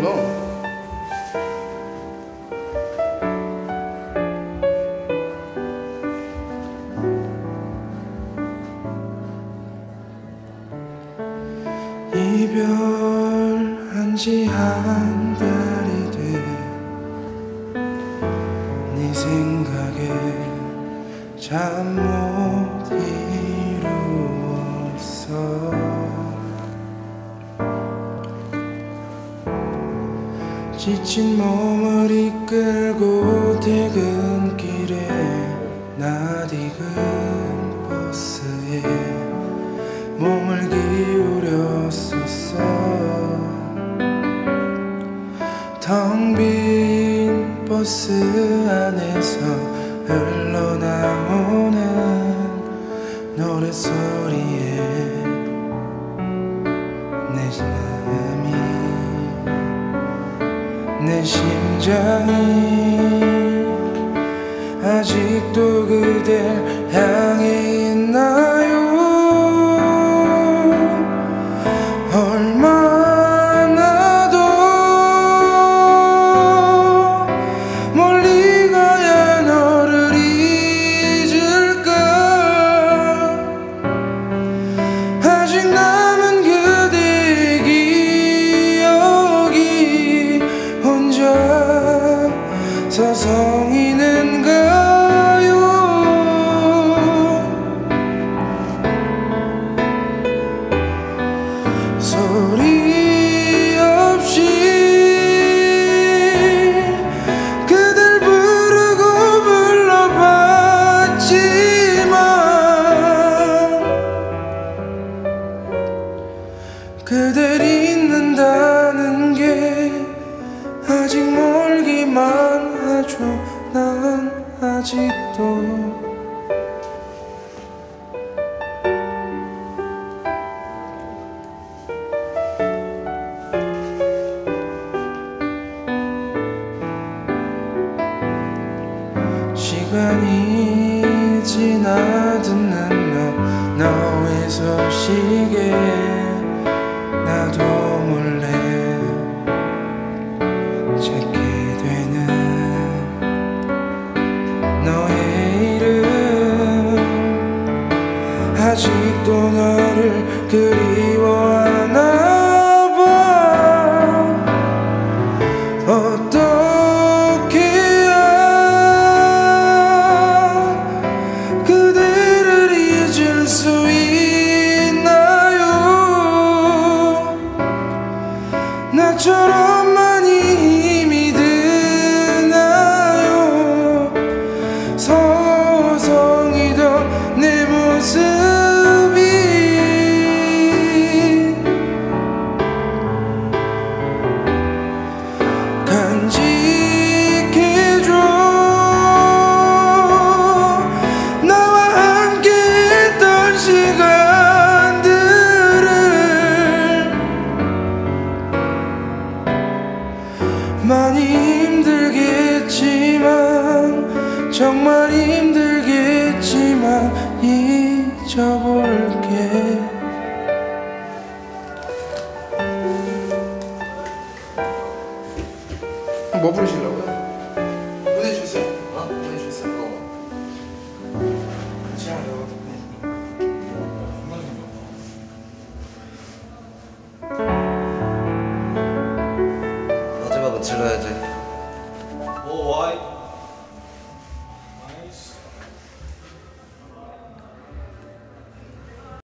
잘하는구나. 이별한 지 한 달이 돼 네 생각에 잠 못 이루었어. 지친 몸을 이끌고 퇴근길에 낯익은 버스에 몸을 기울였었어. 텅 빈 버스 안에서 흘러나오는 노랫소리에 내 심장이 아직도 그댈 향해 있나요? 얼마나 더 멀리 가야 너를 잊을까? 아직 남은 그대의 기억이 혼자 서성이는가요? 소리 없이 그댈 부르고 불러봤지만 그댈 잊는다는 게 아직 멀기만 하죠. 난 아직도 시간이 지나 듣는 너의 소식에 나도 몰래 찾게 되는 너의 이름. 아직도 너를 그리워하나 봐. 어떻게 해야 그대를 잊을 수 있나요? 나처럼 많이 힘이 드나요? 서성이던 내 모습이 간직해줘. 나와 함께 했던 시간들을 많이 힘들겠지만 정말 힘들겠지만 잊어볼게. 뭐 부르시려고요? 보내주셨어요? 보내주셨어요? 마지막은 질러야지. 오 와이